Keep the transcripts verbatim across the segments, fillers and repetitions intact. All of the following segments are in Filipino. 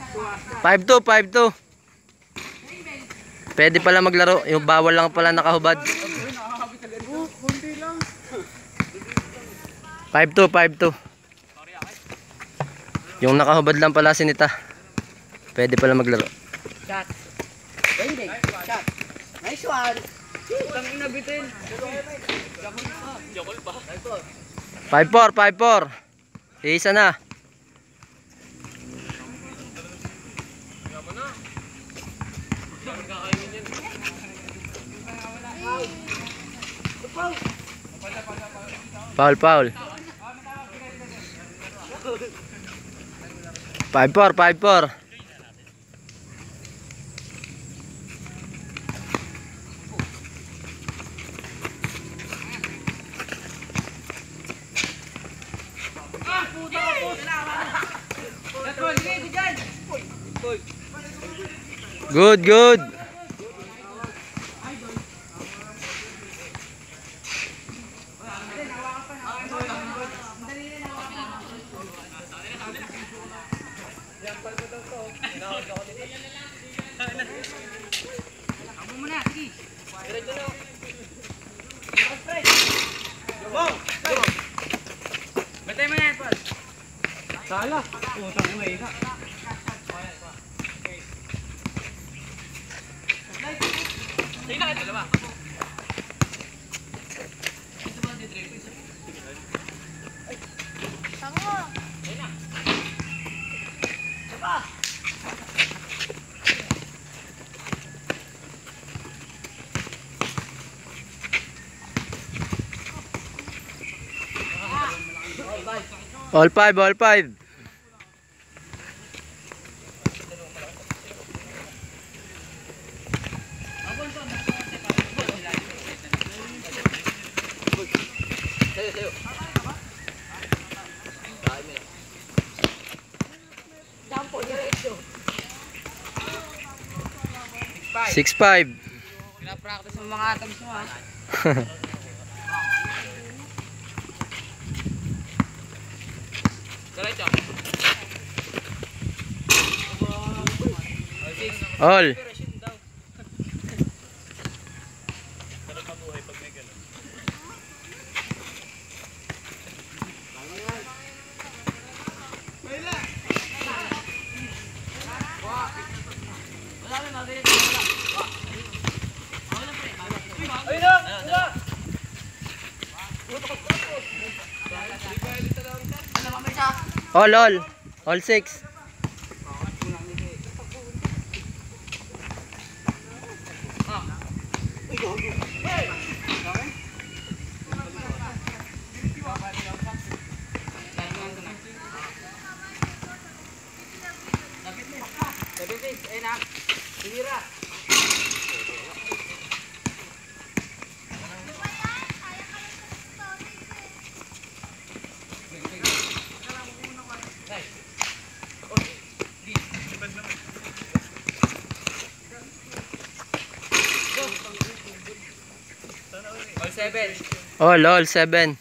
five two, five two. Pwede pala maglaro. Yung bawal lang pala nakahubad. five two, five two. Yung nakahubad lang pala si Nita. Pwede pala maglaro. Shot. Bending. Shot. Nice one. Tangin na bitin. Jokol pa. five four, five four. Isa na. Foul, foul. five four, five four. Good, good. Kamu muna, sige. Batay mo yan, Paul. Sala. Putang ina ina. Ina ito diba? Ito ba di drive? Tango. Ina. Diba? All five, all five. Six five. Pinapractice mo mga atoms mo ha. All. All, all. All six. All seven. All, all seven.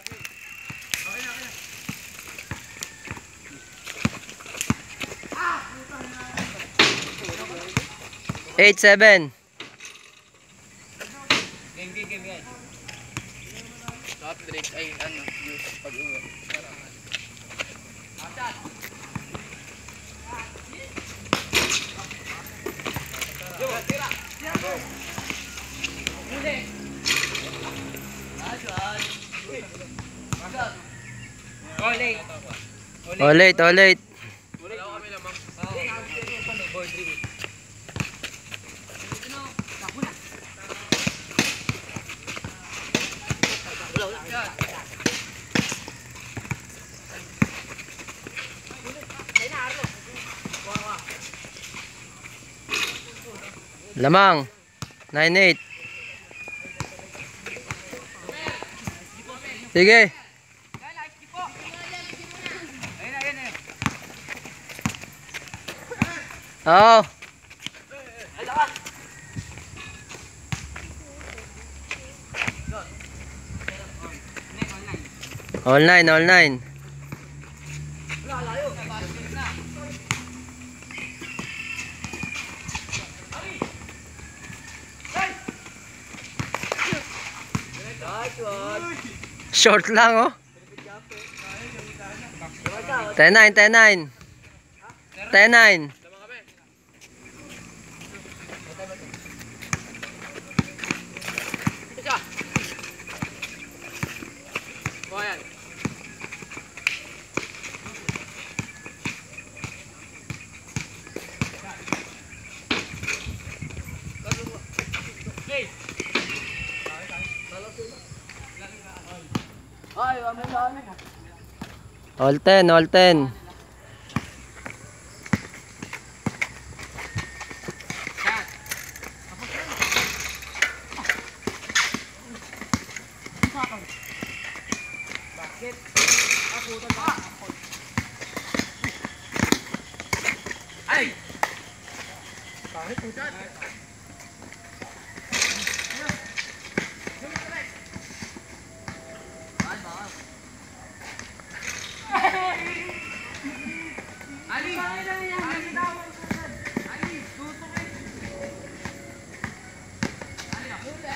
Eight seven. Game, game, game, guys. Stop break ay ano, use pag-uwi. Yo, tira. Go. Muli. Oh, late. Oh, late, oh, late. Wala kami lamang. Boy, three. Lamang. nine eight. Sige. Oo. All nine, all nine. Nice one. Short lang oh. ten nine, ten nine. ten nine. Isa. Bayan. Ay, wala na. All ten, all ten. Bakit? Ako to ba? Ay! Bakit po dyan? Ali! Ali! Ali! Tutok eh! Ali!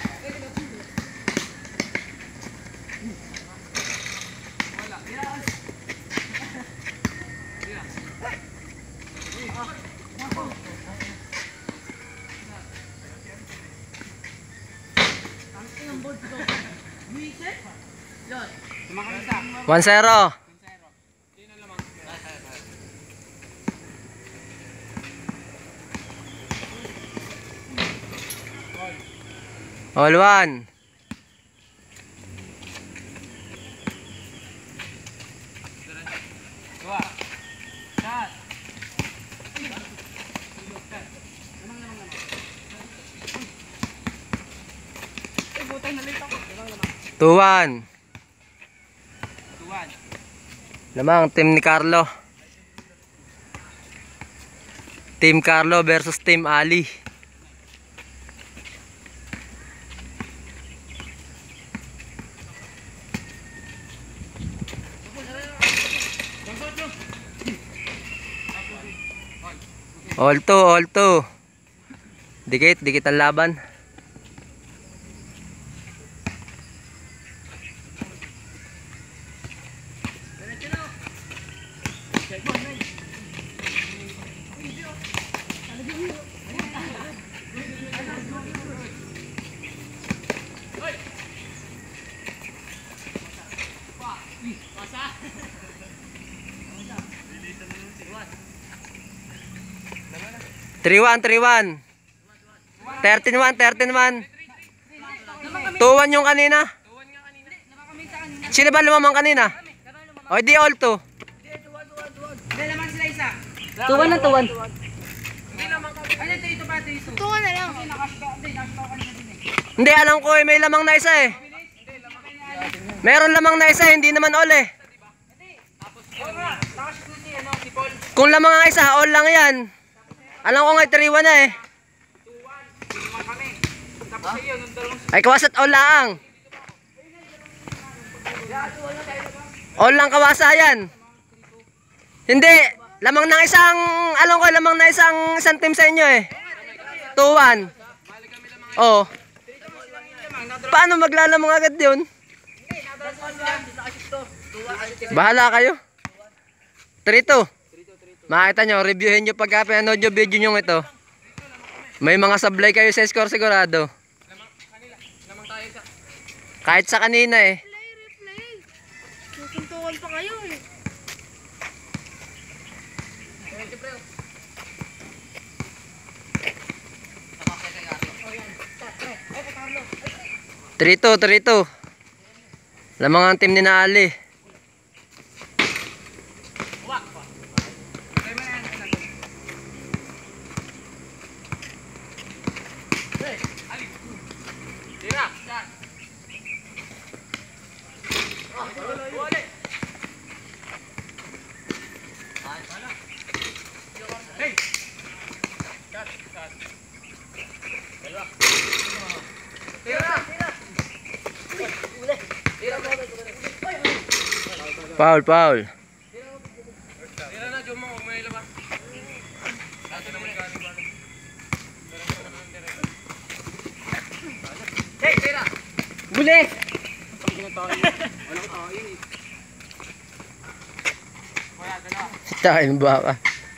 Wala. Yes! one zero. All one. Dua. Shot. Eh, butang na lito. two one. Tuwan. Lamang team ni Carlo. Team Carlo versus Team Ali. All two, all two. Dikit, dikit ang laban. three one, three one. thirteen one, thirteen one. two one yung kanina. Sino ba lumamang kanina? O di all two. Tuwan na tuwan. Tuwan na lang. Hindi, alam ko eh, may lamang na isa eh. Meron lamang na isa, hindi naman all eh. Kung lamang ang isa, all lang yan. Alam ko nga three one na eh. Ay kawasat all lang. All lang kawasa yan. Hindi, lamang ng isang, alam ko lamang na isang isang team sa inyo eh. two one. Oh. Paano maglalamang agad yun? Bahala kayo. three two. Makita nyo, reviewin nyo pagka pinanood nyo video nyo ito. May mga sablay kayo sa score sigurado. Kahit sa kanina eh. Susuntukan pa kayo eh. three two, three two. Lamang ang team ni na Ali. Foul, foul. Buli! Tayo ng baka.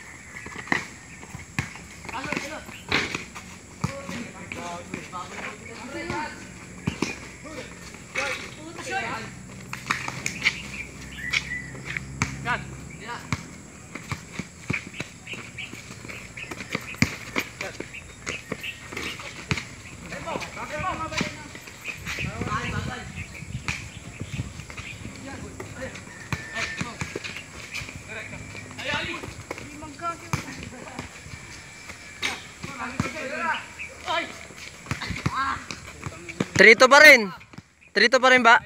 Trito pa rin. Trito pa rin ba?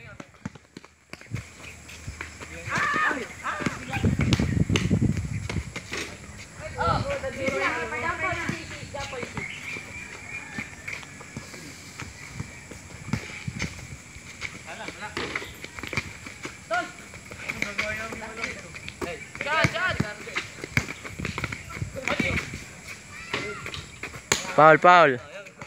Foul, foul.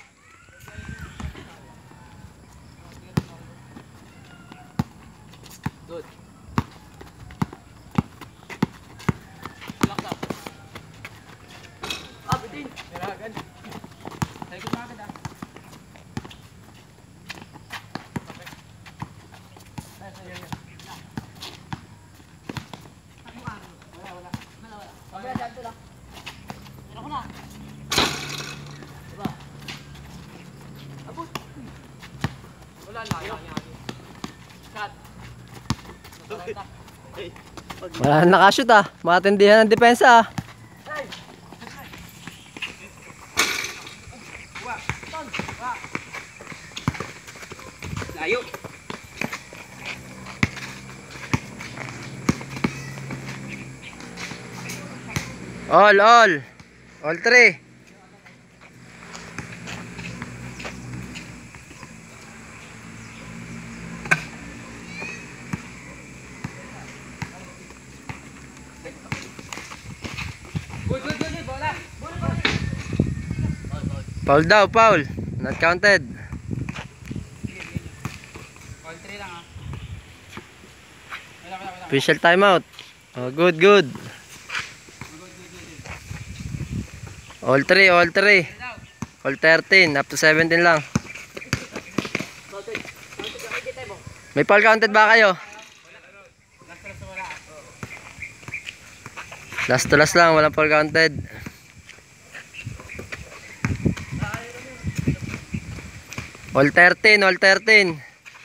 Wala na nakashoot ah. Matindihan ang depensa ah. Layo. All, all. All three. Foul daw, foul. Not counted. Official timeout. Oh, good, good. All three, all three. All thirteen, up to seventeen lang. May foul counted ba kayo? Last to last lang, walang foul counted. All thirteen, all thirteen.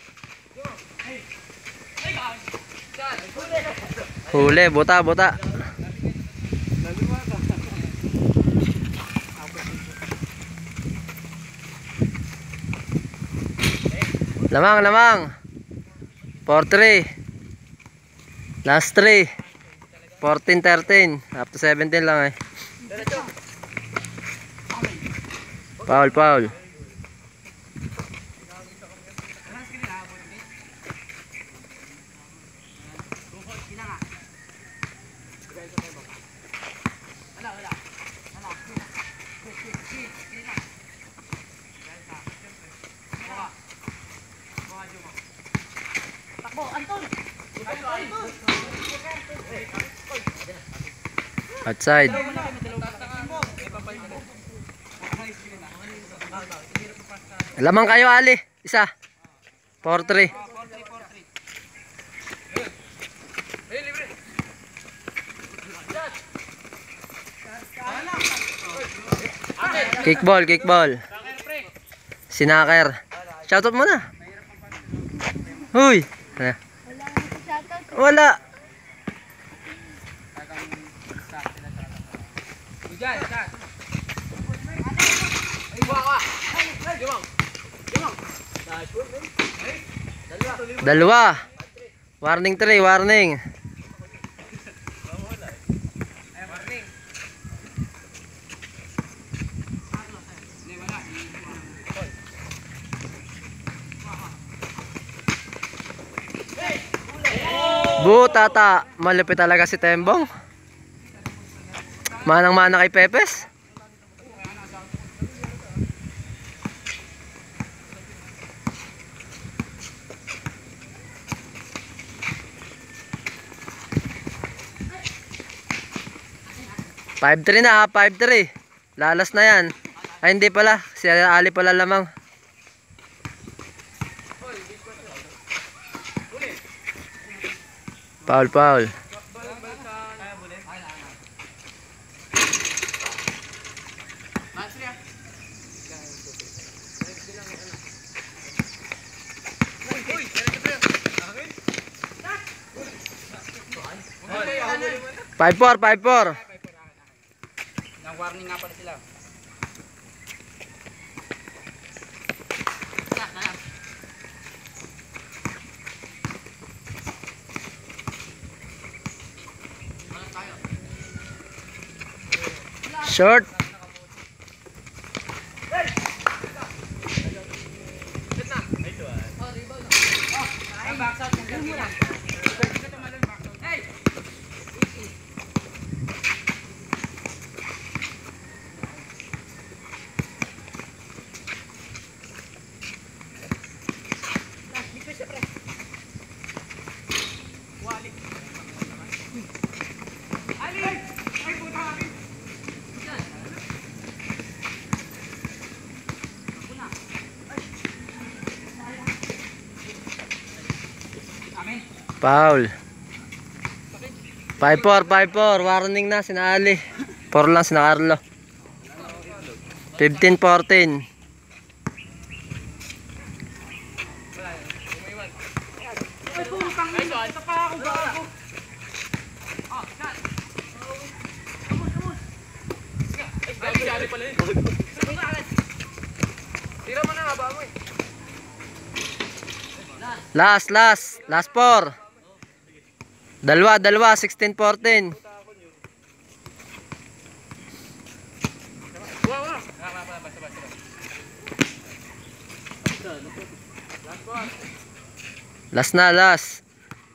Huli, buta, buta. Lamang, lamang. four three. Last three. fourteen thirteen. Up to seventeen lang eh. Foul, foul. Outside. Lamang kayo, Ali. Isa. four three. Kickball, kickball. Sinaker. Shoutout mo na. Huy. Wala. Dalawa. Warning three, warning. Butata, malupit talaga si Tembong. Manang-mana kay Pepes. five three na, five three. Lalas na yan. Ay, hindi pala. Si Ali pala lamang. Foul, foul. five four, five four. Nang warning nga pala sila. Short. Foul. five four, five four. Warning na sina Ali. four lang sina Carlo. fifteen fourteen. Last, last. Last four. Dalawa, dalawa. sixteen fourteen. Last na, last.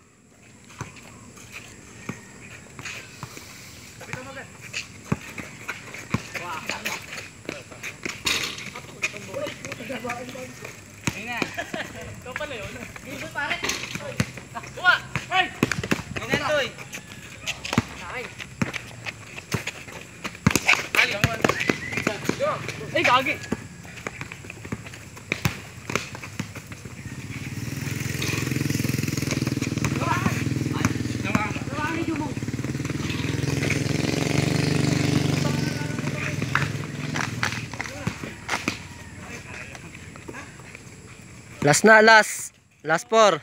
Eh, gagi. Last na, last. Last four.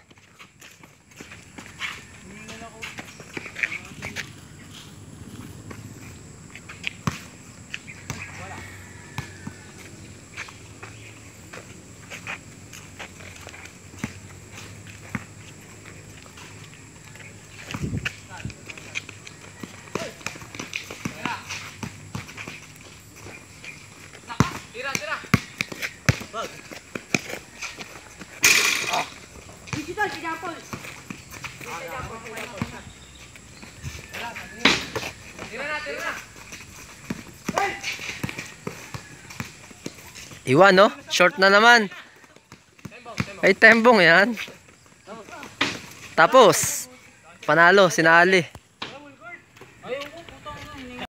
Tira, tira. Bag. Digital, pinapol. Tira na, tira na. Iwan, no? Short na naman. Ay, tembong yan. Tapos, panalo, sina Ali.